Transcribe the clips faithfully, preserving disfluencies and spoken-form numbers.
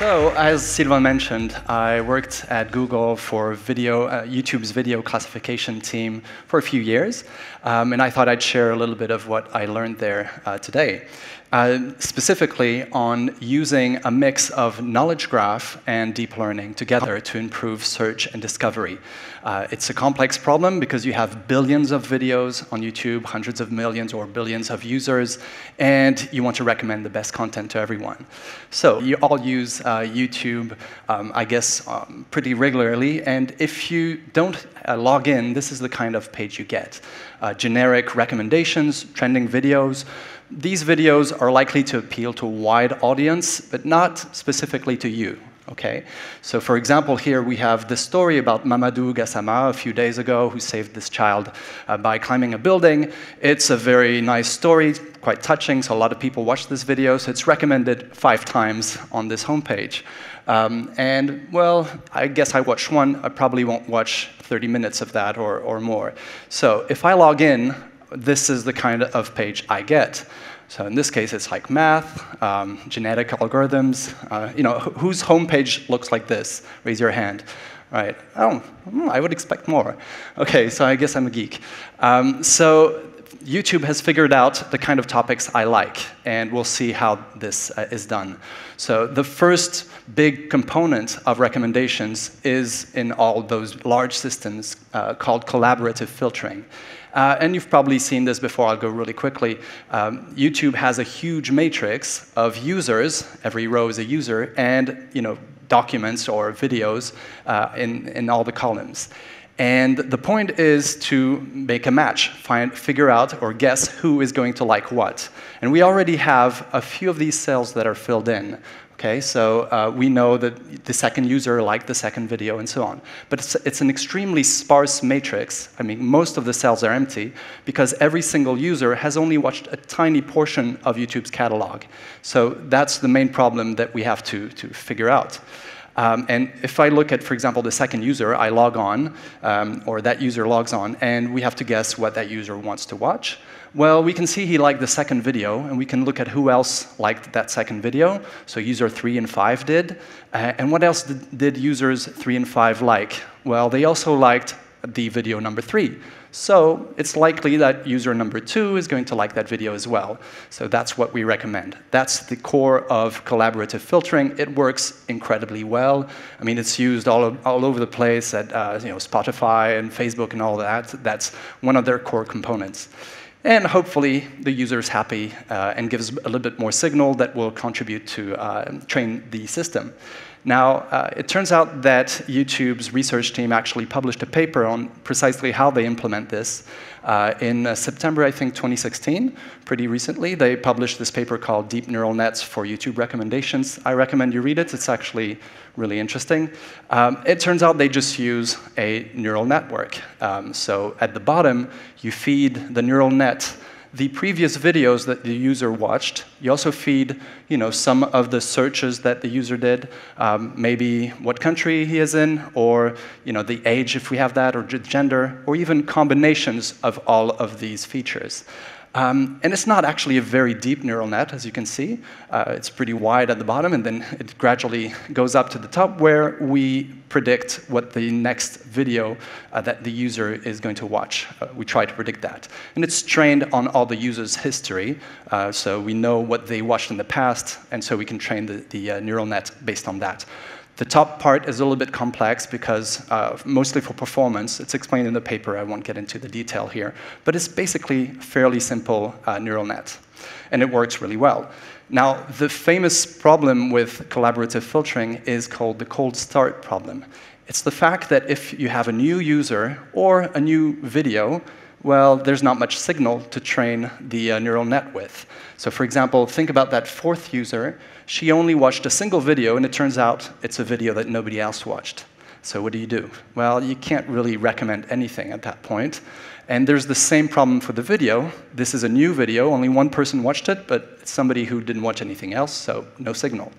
So, as Sylvain mentioned, I worked at Google for video, uh, YouTube's video classification team for a few years, um, and I thought I'd share a little bit of what I learned there uh, today. Uh, specifically on using a mix of knowledge graph and deep learning together to improve search and discovery. Uh, it's a complex problem because you have billions of videos on YouTube, hundreds of millions or billions of users, and you want to recommend the best content to everyone. So you all use uh, YouTube, um, I guess, um, pretty regularly, and if you don't uh, log in, this is the kind of page you get. Uh, generic recommendations, trending videos. These videos are likely to appeal to a wide audience, but not specifically to you. Okay? So for example, here we have this story about Mamadou Gassama a few days ago who saved this child uh, by climbing a building. It's a very nice story, quite touching, so a lot of people watch this video, so it's recommended five times on this homepage. Um, and, well, I guess I watched one. I probably won't watch thirty minutes of that or, or more. So if I log in, this is the kind of page I get. So in this case, it's like math, um, genetic algorithms. Uh, you know, whose homepage looks like this? Raise your hand. Right. Oh, I would expect more. OK, so I guess I'm a geek. Um, so YouTube has figured out the kind of topics I like, and we'll see how this uh, is done. So the first big component of recommendations is in all those large systems uh, called collaborative filtering. Uh, and you've probably seen this before. I'll go really quickly. Um, YouTube has a huge matrix of users. Every row is a user, and you know, documents or videos uh, in, in all the columns. And the point is to make a match, find, figure out or guess who is going to like what. And we already have a few of these cells that are filled in. Okay, so uh, we know that the second user liked the second video and so on. But it's, it's an extremely sparse matrix. I mean, most of the cells are empty because every single user has only watched a tiny portion of YouTube's catalog. So that's the main problem that we have to, to figure out. Um, and if I look at, for example, the second user, I log on, um, or that user logs on, and we have to guess what that user wants to watch. Well, we can see he liked the second video, and we can look at who else liked that second video. So user three and five did. Uh, and what else did, did users three and five like? Well, they also liked the video number three. So it's likely that user number two is going to like that video as well. So that's what we recommend. That's the core of collaborative filtering. It works incredibly well. I mean, it's used all, all over the place at uh, you know, Spotify and Facebook and all that. That's one of their core components. And hopefully, the user is happy uh, and gives a little bit more signal that will contribute to uh, train the system. Now, uh, it turns out that YouTube's research team actually published a paper on precisely how they implement this. Uh, in uh, September, I think, twenty sixteen, pretty recently, they published this paper called Deep Neural Nets for YouTube Recommendations. I recommend you read it. It's actually really interesting. Um, it turns out they just use a neural network. Um, so at the bottom, you feed the neural net the previous videos that the user watched. You also feed, you know, some of the searches that the user did, um, maybe what country he is in, or you know, the age if we have that, or gender, or even combinations of all of these features. Um, and it's not actually a very deep neural net, as you can see. Uh, it's pretty wide at the bottom, and then it gradually goes up to the top, where we predict what the next video uh, that the user is going to watch. Uh, we try to predict that. And it's trained on all the user's history, uh, so we know what they watched in the past, and so we can train the, the uh, neural net based on that. The top part is a little bit complex because, uh, mostly for performance, it's explained in the paper. I won't get into the detail here. But it's basically a fairly simple uh, neural net. And it works really well. Now, the famous problem with collaborative filtering is called the cold start problem. It's the fact that if you have a new user or a new video, well, there's not much signal to train the uh, neural net with. So for example, think about that fourth user. She only watched a single video, and it turns out it's a video that nobody else watched. So what do you do? Well, you can't really recommend anything at that point. And there's the same problem for the video. This is a new video. Only one person watched it, but it's somebody who didn't watch anything else, so no signal.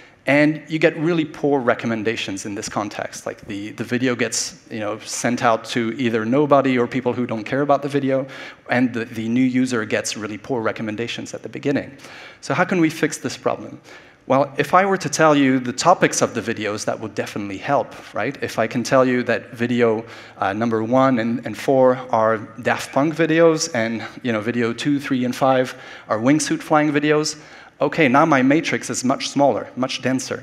And you get really poor recommendations in this context. Like the, the video gets you know, sent out to either nobody or people who don't care about the video, and the, the new user gets really poor recommendations at the beginning. So how can we fix this problem? Well, if I were to tell you the topics of the videos, that would definitely help, right? If I can tell you that video uh, number one and, and four are Daft Punk videos, and you know, video two, three, and five are wingsuit flying videos, okay, now my matrix is much smaller, much denser.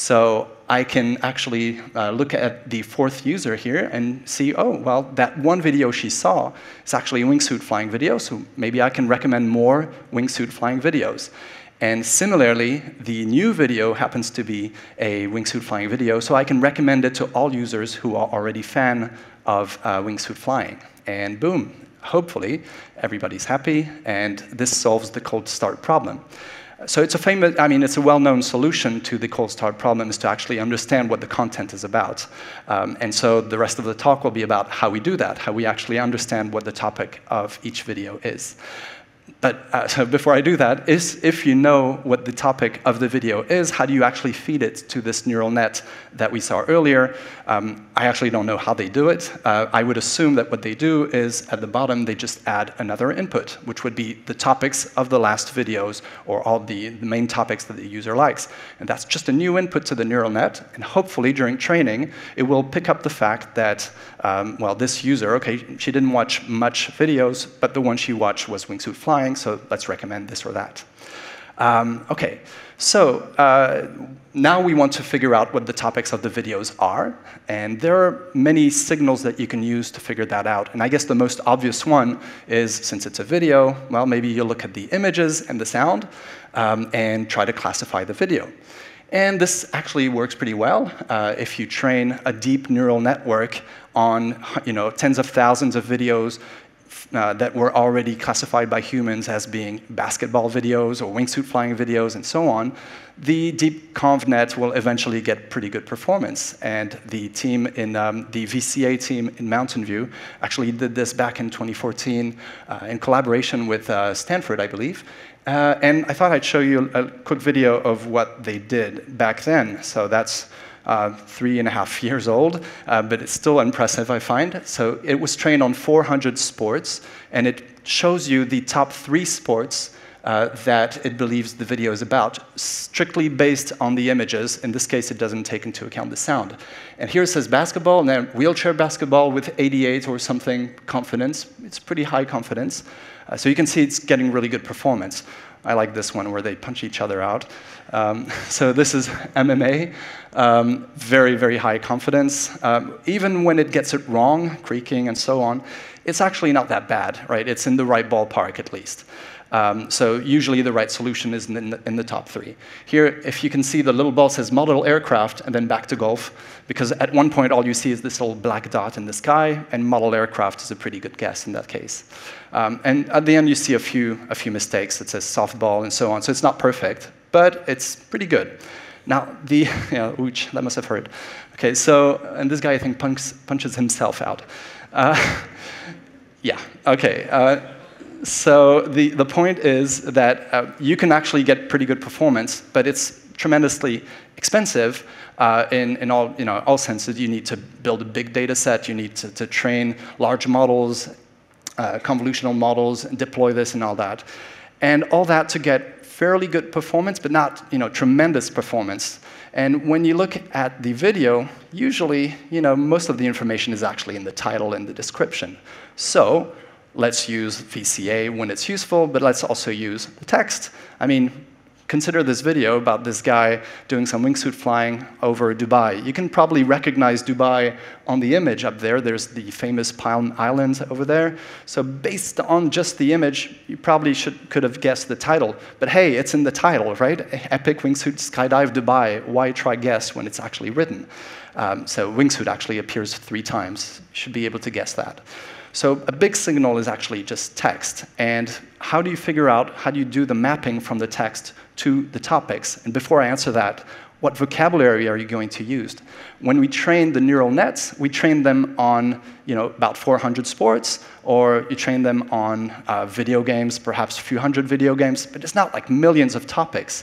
So I can actually uh, look at the fourth user here and see, oh, well, that one video she saw is actually a wingsuit flying video, so maybe I can recommend more wingsuit flying videos. And similarly, the new video happens to be a wingsuit flying video, so I can recommend it to all users who are already fan of uh, wingsuit flying. And boom, hopefully, everybody's happy, and this solves the cold start problem. So it's a famous, I mean, it's a well-known solution to the cold start problem is to actually understand what the content is about. Um, and so the rest of the talk will be about how we do that, how we actually understand what the topic of each video is. But uh, so before I do that, is if you know what the topic of the video is, how do you actually feed it to this neural net that we saw earlier? Um, I actually don't know how they do it. Uh, I would assume that what they do is, at the bottom, they just add another input, which would be the topics of the last videos, or all the, the main topics that the user likes. And that's just a new input to the neural net, and hopefully, during training, it will pick up the fact that, um, well, this user, okay, she didn't watch much videos, but the one she watched was wingsuit flying, so let's recommend this or that. Um, okay, so uh, now we want to figure out what the topics of the videos are, and there are many signals that you can use to figure that out. And I guess the most obvious one is, since it's a video, well, maybe you look at the images and the sound um, and try to classify the video. And this actually works pretty well uh, if you train a deep neural network on, you know, tens of thousands of videos Uh, that were already classified by humans as being basketball videos or wingsuit flying videos and so on. The deep convnet will eventually get pretty good performance. And the team in um, the V C A team in Mountain View actually did this back in twenty fourteen uh, in collaboration with uh, Stanford, I believe. Uh, and I thought I'd show you a quick video of what they did back then. So that's Uh, three and a half years old, uh, but it's still impressive, I find. So it was trained on four hundred sports, and it shows you the top three sports uh, that it believes the video is about, strictly based on the images. In this case, it doesn't take into account the sound. And here it says basketball, and then wheelchair basketball with eighty-eight or something confidence. It's pretty high confidence. Uh, so you can see it's getting really good performance. I like this one where they punch each other out. Um, so this is M M A, um, very, very high confidence. Um, even when it gets it wrong, creaking and so on, it's actually not that bad, right? It's in the right ballpark at least. Um, so usually the right solution is in the, in the top three. Here, if you can see, the little ball says model aircraft and then back to golf, because at one point all you see is this little black dot in the sky, and model aircraft is a pretty good guess in that case. Um, and at the end you see a few, a few mistakes. It says softball and so on, so it's not perfect, but it's pretty good. Now, the, you know, ouch, that must have hurt. Okay, so, and this guy I think punks, punches himself out. Uh, yeah, okay. Uh, So the, the point is that uh, you can actually get pretty good performance, but it's tremendously expensive uh, in, in all, you know, all senses. You need to build a big data set. You need to, to train large models, uh, convolutional models, and deploy this and all that. And all that to get fairly good performance, but not, you know, tremendous performance. And when you look at the video, usually, you know, most of the information is actually in the title and the description. So let's use V C A when it's useful, but let's also use the text. I mean, consider this video about this guy doing some wingsuit flying over Dubai. You can probably recognize Dubai on the image up there. There's the famous Palm Islands over there. So based on just the image, you probably should, could have guessed the title. But hey, it's in the title, right? Epic wingsuit skydive Dubai. Why try guess when it's actually written? Um, so wingsuit actually appears three times. You should be able to guess that. So a big signal is actually just text. And how do you figure out, how do you do the mapping from the text to the topics? And before I answer that, what vocabulary are you going to use? When we train the neural nets, we train them on, you know, about four hundred sports, or you train them on uh, video games, perhaps a few hundred video games, but it's not like millions of topics.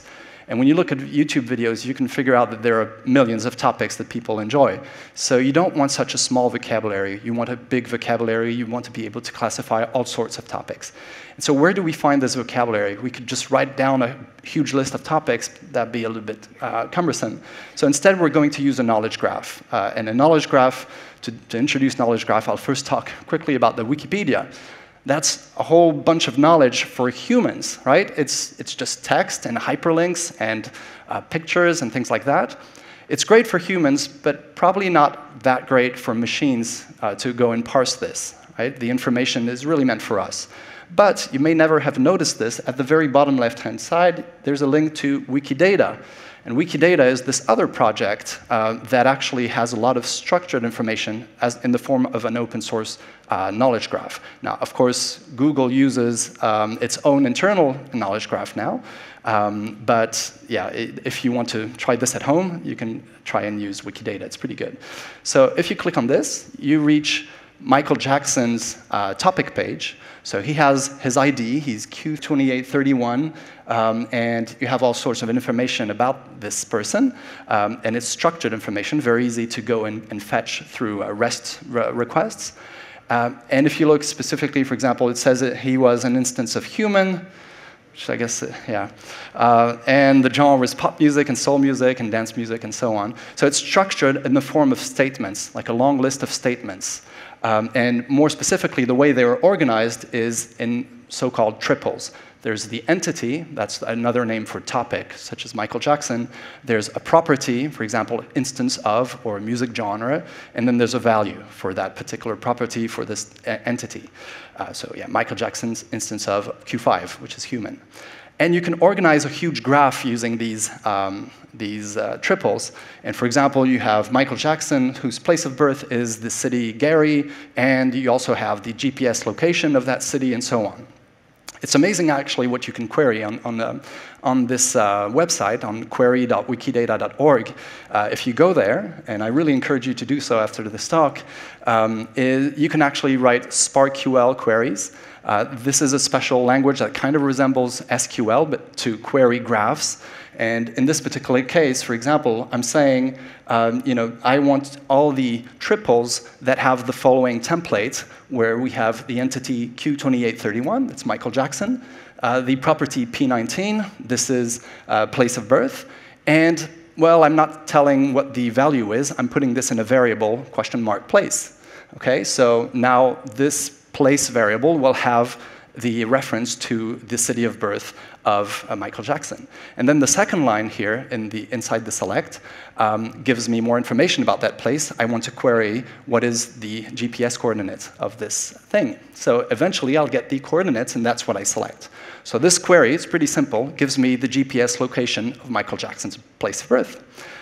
And when you look at YouTube videos, you can figure out that there are millions of topics that people enjoy. So you don't want such a small vocabulary. You want a big vocabulary. You want to be able to classify all sorts of topics. And so where do we find this vocabulary? We could just write down a huge list of topics. That'd be a little bit uh, cumbersome. So instead, we're going to use a knowledge graph. Uh, and a knowledge graph, to, to introduce knowledge graph, I'll first talk quickly about the Wikipedia. That's a whole bunch of knowledge for humans, right? It's, it's just text and hyperlinks and uh, pictures and things like that. It's great for humans, but probably not that great for machines uh, to go and parse this, right? The information is really meant for us. But you may never have noticed this. At the very bottom left-hand side, there's a link to Wikidata. And Wikidata is this other project uh, that actually has a lot of structured information as in the form of an open source uh, knowledge graph. Now, of course, Google uses um, its own internal knowledge graph now. Um, but yeah, it, if you want to try this at home, you can try and use Wikidata. It's pretty good. So if you click on this, you reach Michael Jackson's uh, topic page. So he has his I D, he's Q twenty-eight thirty-one, um, and you have all sorts of information about this person, um, and it's structured information, very easy to go and, and fetch through uh, REST re requests. Um, and if you look specifically, for example, it says that he was an instance of human, which I guess, uh, yeah. Uh, and the genre was pop music and soul music and dance music and so on. So it's structured in the form of statements, like a long list of statements. Um, and more specifically, the way they are organized is in so-called triples. There's the entity, that's another name for topic, such as Michael Jackson. There's a property, for example, instance of, or a music genre. And then there's a value for that particular property for this entity. Uh, so yeah, Michael Jackson's instance of Q five, which is human. And you can organize a huge graph using these, um, these uh, triples. And for example, you have Michael Jackson, whose place of birth is the city Gary, and you also have the G P S location of that city, and so on. It's amazing, actually, what you can query on, on, the, on this uh, website, on query dot wikidata dot org. Uh, if you go there, and I really encourage you to do so after this talk, um, is you can actually write SparkQL queries. Uh, this is a special language that kind of resembles S Q L, but to query graphs. And in this particular case, for example, I'm saying, um, you know, I want all the triples that have the following template, where we have the entity Q twenty-eight thirty-one, that's Michael Jackson, uh, the property P nineteen, this is uh, place of birth, and, well, I'm not telling what the value is, I'm putting this in a variable, question mark place. Okay, so now this place variable will have the reference to the city of birth of uh, Michael Jackson. And then the second line here in the, inside the select um, gives me more information about that place. I want to query what is the G P S coordinate of this thing. So eventually I'll get the coordinates, and that's what I select. So this query, it's pretty simple, gives me the G P S location of Michael Jackson's place of birth.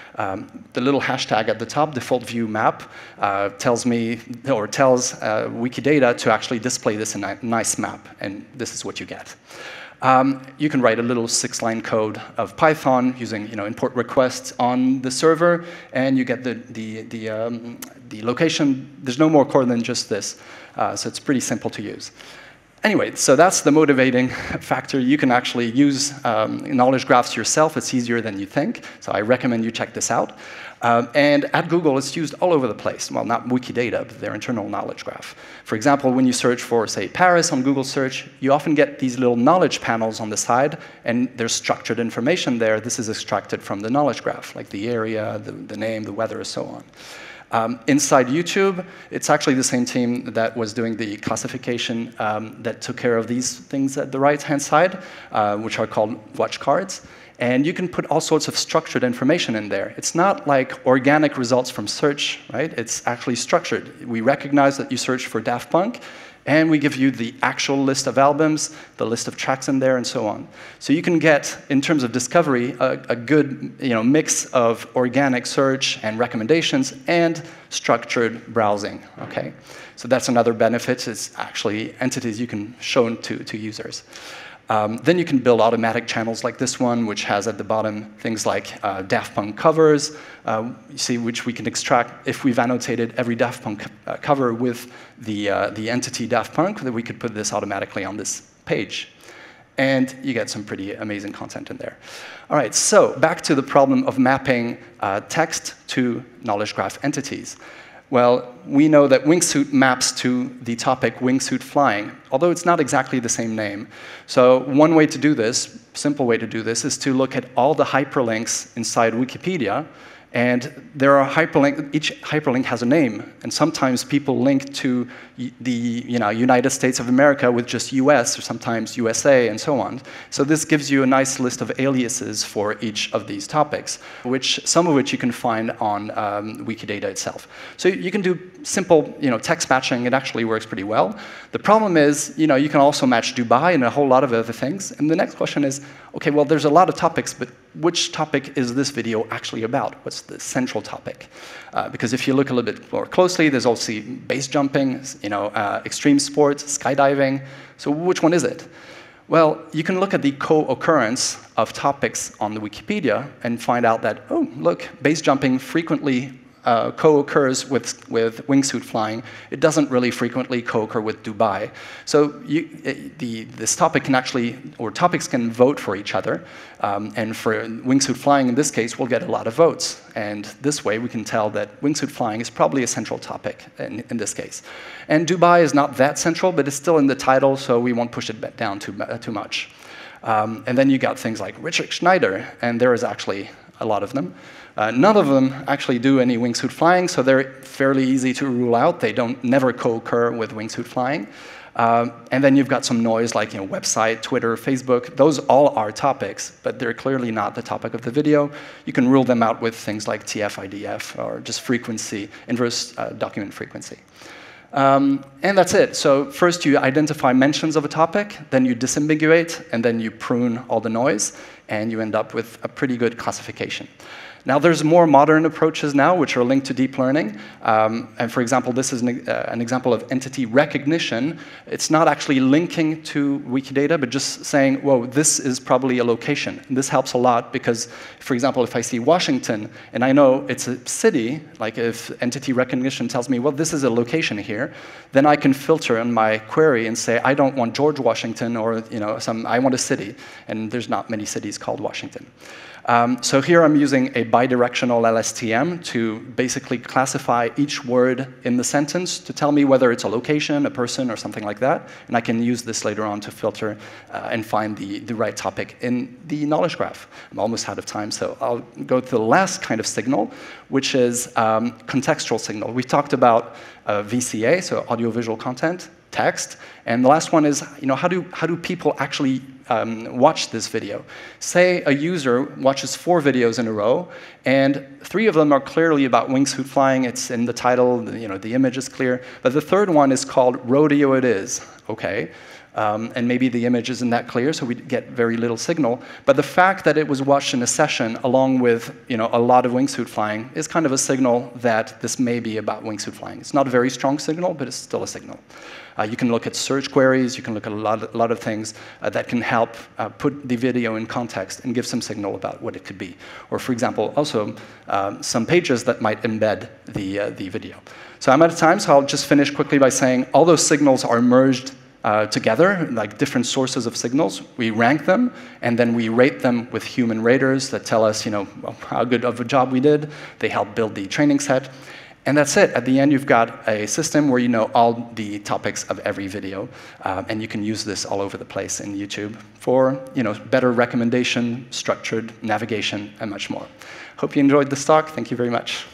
Um, the little hashtag at the top, default view map, uh, tells me, or tells uh, Wikidata to actually display this in a nice map, and this is what you get. Um, you can write a little six-line code of Python using, you know, import requests on the server, and you get the, the, the, um, the location. There's no more code than just this, uh, so it's pretty simple to use. Anyway, so that's the motivating factor. You can actually use um, knowledge graphs yourself. It's easier than you think, so I recommend you check this out. Um, and at Google, it's used all over the place. Well, not Wikidata, but their internal knowledge graph. For example, when you search for, say, Paris on Google search, you often get these little knowledge panels on the side, and there's structured information there. This is extracted from the knowledge graph, like the area, the, the name, the weather, and so on. Um, inside YouTube, it's actually the same team that was doing the classification um, that took care of these things at the right-hand side, uh, which are called watch cards. And you can put all sorts of structured information in there. It's not like organic results from search, right? It's actually structured. We recognize that you search for Daft Punk, and we give you the actual list of albums, the list of tracks in there, and so on. So you can get, in terms of discovery, a, a good you know, mix of organic search and recommendations and structured browsing. Okay? So that's another benefit, is actually entities you can show to, to users. Um, then you can build automatic channels like this one, which has at the bottom things like uh, Daft Punk covers, uh, you see, which we can extract if we've annotated every Daft Punk uh, cover with the, uh, the entity Daft Punk, that we could put this automatically on this page. and you get some pretty amazing content in there. All right, so back to the problem of mapping uh, text to knowledge graph entities. Well, we know that wingsuit maps to the topic wingsuit flying, although it's not exactly the same name. So one way to do this, simple way to do this, is to look at all the hyperlinks inside Wikipedia. And there are hyperlink, each hyperlink has a name, and sometimes people link to the you know, United States of America with just U S, or sometimes U S A, and so on. So this gives you a nice list of aliases for each of these topics, which some of which you can find on um, Wikidata itself. So you can do simple you know, text matching. It actually works pretty well. The problem is, you know, you can also match Dubai and a whole lot of other things. And the next question is, okay, well, there's a lot of topics, but which topic is this video actually about? What's the central topic? Uh, because if you look a little bit more closely, there's also base jumping, you know, uh, extreme sports, skydiving. So which one is it? Well, you can look at the co-occurrence of topics on the Wikipedia and find out that, oh, look, base jumping frequently uh, co-occurs with, with wingsuit flying. It doesn't really frequently co-occur with Dubai. So you, it, the, this topic can actually, or topics can vote for each other. Um, and for wingsuit flying, in this case, we'll get a lot of votes. And this way, we can tell that wingsuit flying is probably a central topic in, in this case. And Dubai is not that central, but it's still in the title, so we won't push it down too, uh, too much. Um, and then you got things like Richard Schneider, and there is actually a lot of them. Uh, none of them actually do any wingsuit flying, so they're fairly easy to rule out. They don't never co-occur with wingsuit flying. Uh, and then you've got some noise like you know, website, Twitter, Facebook. Those all are topics, but they're clearly not the topic of the video. You can rule them out with things like T F I D F or just frequency, inverse uh, document frequency. Um, and that's it. So first you identify mentions of a topic, then you disambiguate, and then you prune all the noise, and you end up with a pretty good classification. Now, there's more modern approaches now, which are linked to deep learning. Um, and for example, this is an, uh, an example of entity recognition. It's not actually linking to Wikidata, but just saying, whoa, this is probably a location. And this helps a lot because, for example, if I see Washington, and I know it's a city, like if entity recognition tells me, well, this is a location here, then I can filter in my query and say, I don't want George Washington, or you know, some, I want a city. And there's not many cities called Washington. Um, so here I'm using a bidirectional L S T M to basically classify each word in the sentence to tell me whether it's a location, a person, or something like that. And I can use this later on to filter uh, and find the, the right topic in the knowledge graph. I'm almost out of time, so I'll go to the last kind of signal, which is um, contextual signal. We talked about uh, V C A, so audiovisual content, text, and the last one is, you know, how do, how do people actually um, watch this video? Say a user watches four videos in a row, and three of them are clearly about wingsuit flying. It's in the title, you know, the image is clear, but the third one is called Rodeo It Is, okay? Um, and maybe the image isn't that clear, so we get very little signal. But the fact that it was watched in a session along with you know, a lot of wingsuit flying is kind of a signal that this may be about wingsuit flying. It's not a very strong signal, but it's still a signal. Uh, you can look at search queries, you can look at a lot, a lot of things uh, that can help uh, put the video in context and give some signal about what it could be. Or for example, also um, some pages that might embed the, uh, the video. So I'm out of time, so I'll just finish quickly by saying all those signals are merged Uh, together, like different sources of signals. We rank them, and then we rate them with human raters that tell us, you know, how good of a job we did. They help build the training set. And that's it. At the end, you've got a system where you know all the topics of every video, uh, and you can use this all over the place in YouTube for, you know, better recommendation, structured navigation, and much more. Hope you enjoyed this talk. Thank you very much.